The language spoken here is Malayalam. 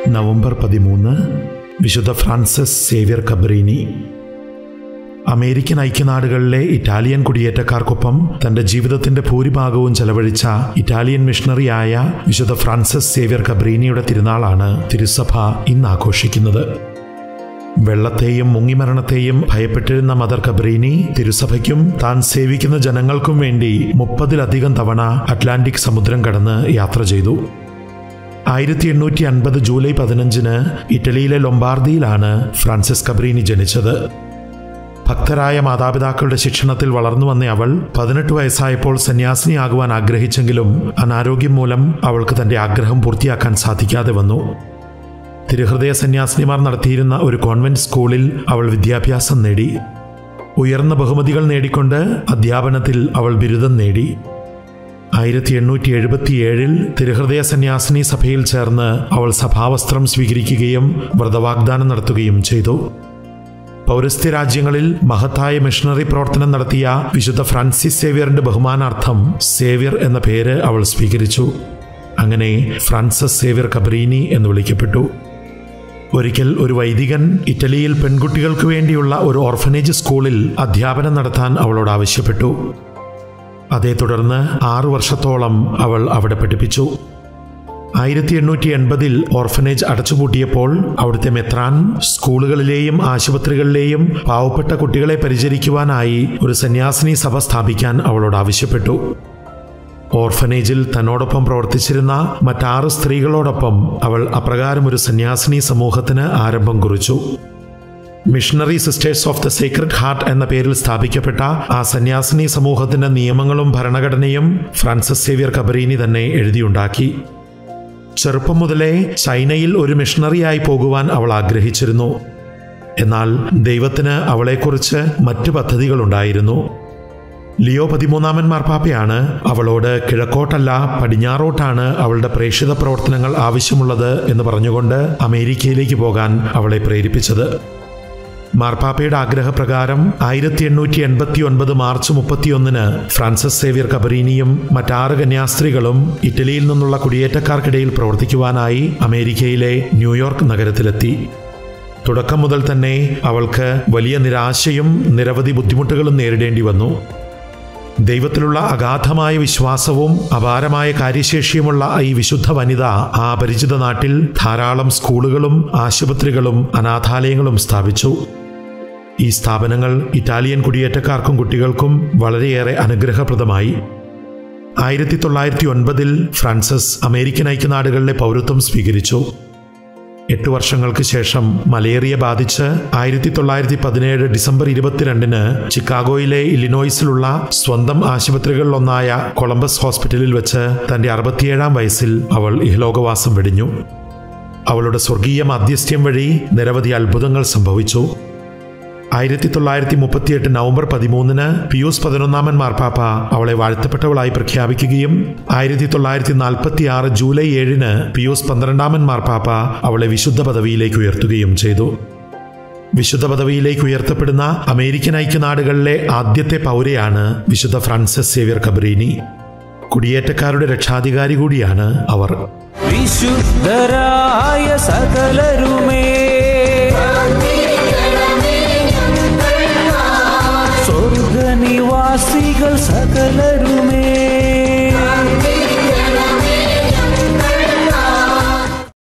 നവംബർ 13 വിശുദ്ധ ഫ്രാൻസിസ് സേവ്യർ കബ്രീനി. അമേരിക്കൻ ഐക്യനാടുകളിലെ ഇറ്റാലിയൻ കുടിയേറ്റക്കാർക്കൊപ്പം തൻ്റെ ജീവിതത്തിൻ്റെ ഭൂരിഭാഗവും ചെലവഴിച്ച ഇറ്റാലിയൻ മിഷണറിയായ വിശുദ്ധ ഫ്രാൻസിസ് സേവ്യർ കബ്രീനിയുടെ തിരുനാളാണ് തിരുസഭ ഇന്ന് ആഘോഷിക്കുന്നത്. വെള്ളത്തെയും മുങ്ങിമരണത്തെയും ഭയപ്പെട്ടിരുന്ന മദർ കബ്രീനി തിരുസഭയ്ക്കും താൻ സേവിക്കുന്ന ജനങ്ങൾക്കും വേണ്ടി 30-ലധികം തവണ അറ്റ്ലാന്റിക് സമുദ്രം കടന്ന് യാത്ര ചെയ്തു. 1850 ജൂലൈ 15 ഇറ്റലിയിലെ ലൊംബാർദിയിലാണ് ഫ്രാൻസിസ് കബ്രീനി ജനിച്ചത്. ഭക്തരായ മാതാപിതാക്കളുടെ ശിക്ഷണത്തിൽ വളർന്നു വന്ന അവൾ 18 വയസ്സായപ്പോൾ സന്യാസിനിയാകുവാൻ ആഗ്രഹിച്ചെങ്കിലും അനാരോഗ്യം മൂലം അവൾക്ക് തൻ്റെ ആഗ്രഹം പൂർത്തിയാക്കാൻ സാധിക്കാതെ വന്നു. തിരുഹൃദയ സന്യാസിനിമാർ നടത്തിയിരുന്ന ഒരു കോൺവെന്റ് സ്കൂളിൽ അവൾ വിദ്യാഭ്യാസം നേടി. ഉയർന്ന ബഹുമതികൾ നേടിക്കൊണ്ട് അധ്യാപനത്തിൽ അവൾ ബിരുദം നേടി. 1877 തിരുഹൃദയ സന്യാസിനി സഭയിൽ ചേർന്ന് അവൾ സഭാവസ്ത്രം സ്വീകരിക്കുകയും വ്രതവാഗ്ദാനം നടത്തുകയും ചെയ്തു. പൗരസ്ത്യ രാജ്യങ്ങളിൽ മഹത്തായ മിഷണറി പ്രവർത്തനം നടത്തിയ വിശുദ്ധ ഫ്രാൻസിസ് സേവ്യറിന്റെ ബഹുമാനാർത്ഥം സേവ്യർ എന്ന പേര് അവൾ സ്വീകരിച്ചു. അങ്ങനെ ഫ്രാൻസിസ് സേവ്യർ കബ്രീനി എന്ന് വിളിക്കപ്പെട്ടു. ഒരിക്കൽ ഒരു വൈദികൻ ഇറ്റലിയിൽ പെൺകുട്ടികൾക്ക് വേണ്ടിയുള്ള ഒരു ഓർഫനേജ് സ്കൂളിൽ അധ്യാപനം നടത്താൻ അവളോട് ആവശ്യപ്പെട്ടു. അതേ തുടർന്ന് 6 വർഷത്തോളം അവൾ അവിടെ പഠിപ്പിച്ചു. 1880 ഓർഫനേജ് അടച്ചുപൂട്ടിയപ്പോൾ അവിടുത്തെ മെത്രാൻ സ്കൂളുകളിലെയും ആശുപത്രികളിലെയും പാവപ്പെട്ട കുട്ടികളെ പരിചരിക്കുവാനായി ഒരു സന്യാസിനി സഭ സ്ഥാപിക്കാൻ അവളോട് ആവശ്യപ്പെട്ടു. ഓർഫനേജിൽ തന്നോടൊപ്പം പ്രവർത്തിച്ചിരുന്ന മറ്റ് 6 സ്ത്രീകളോടൊപ്പം അവൾ അപ്രകാരം ഒരു സന്യാസിനി സമൂഹത്തിന് ആരംഭം കുറിച്ചു. Missionary sisters of the sacred heart എന്ന പേരിൽ സ്ഥാപിക്കപ്പെട്ട ആ സന്യാസിനി സമൂഹത്തിന്റെ നിയമങ്ങളും ഭരണഘടനയും ഫ്രാൻസിസ് സേവ്യർ കബ്രീനി തന്നെ എഴുതിയുണ്ടാക്കി. ചെറുപ്പം മുതലേ ചൈനയിൽ ഒരു മിഷണറിയായി പോകുവാൻ അവൾ ആഗ്രഹിച്ചിരുന്നു. എന്നാൽ ദൈവത്തിന് അവളെക്കുറിച്ച് മറ്റു പദ്ധതികളുണ്ടായിരുന്നു. ലിയോ 13 മാർപ്പാപ്പയാണ് അവളോട് കിഴക്കോട്ടല്ല പടിഞ്ഞാറോട്ടാണ് അവളുടെ പ്രേക്ഷിത പ്രവർത്തനങ്ങൾ ആവശ്യമുള്ളത് എന്ന് പറഞ്ഞുകൊണ്ട് അമേരിക്കയിലേക്ക് പോകാൻ അവളെ പ്രേരിപ്പിച്ചത്. മാർപ്പാപ്പയുടെ ആഗ്രഹപ്രകാരം 1889 മാർച്ച് 31 ഫ്രാൻസിസ് സേവ്യർ കബ്രീനിയും മറ്റ്6 കന്യാസ്ത്രീകളും ഇറ്റലിയിൽ നിന്നുള്ള കുടിയേറ്റക്കാർക്കിടയിൽ പ്രവർത്തിക്കുവാനായി അമേരിക്കയിലെ ന്യൂയോർക്ക് നഗരത്തിലെത്തി. തുടക്കം മുതൽ തന്നെ അവൾക്ക് വലിയ നിരാശയും നിരവധി ബുദ്ധിമുട്ടുകളും നേരിടേണ്ടി വന്നു. ദൈവത്തിലുള്ള അഗാധമായ വിശ്വാസവും അപാരമായ കാര്യശേഷിയുമുള്ള ഈ വിശുദ്ധ വനിത ആ പരിചിത നാട്ടിൽ ധാരാളം സ്കൂളുകളും ആശുപത്രികളും അനാഥാലയങ്ങളും സ്ഥാപിച്ചു. ഈ സ്ഥാപനങ്ങൾ ഇറ്റാലിയൻ കുടിയേറ്റക്കാർക്കും കുട്ടികൾക്കും വളരെയേറെ അനുഗ്രഹപ്രദമായി. 1909 ഫ്രാൻസിസ് അമേരിക്കൻ ഐക്യനാടുകളിലെ പൗരത്വം സ്വീകരിച്ചു. 8 വർഷങ്ങൾക്ക് ശേഷം മലേറിയ ബാധിച്ച് 1917 ഡിസംബർ 22 ചിക്കാഗോയിലെ ഇല്ലിനോയ്സിലുള്ള സ്വന്തം ആശുപത്രികളിലൊന്നായ കൊളംബസ് ഹോസ്പിറ്റലിൽ വെച്ച് തൻ്റെ 67-ാം വയസ്സിൽ അവൾ ഇഹലോകവാസം വെടിഞ്ഞു. അവളുടെ സ്വർഗീയ മാധ്യസ്ഥ്യം വഴി നിരവധി അത്ഭുതങ്ങൾ സംഭവിച്ചു. 1938 നവംബർ 13 പിയൂസ് 11 മാർപ്പാപ്പ അവളെ വാഴ്ത്തപ്പെട്ടവളായി പ്രഖ്യാപിക്കുകയും 1946 ജൂലൈ 7 പിയൂസ് 12 മാർപ്പാപ്പ അവളെ വിശുദ്ധ പദവിയിലേക്ക് ഉയർത്തുകയും ചെയ്തു. വിശുദ്ധ പദവിയിലേക്ക് ഉയർത്തപ്പെടുന്ന അമേരിക്കൻ ഐക്യനാടുകളിലെ ആദ്യത്തെ പൗരയാണ് വിശുദ്ധ ഫ്രാൻസിസ് സേവ്യർ കബ്രീനി. കുടിയേറ്റക്കാരുടെ രക്ഷാധികാരി കൂടിയാണ് അവർ. വിശുദ്ധരായ സകലരുമേ സ്വർഗനിവാസികൾ സകലരുമേ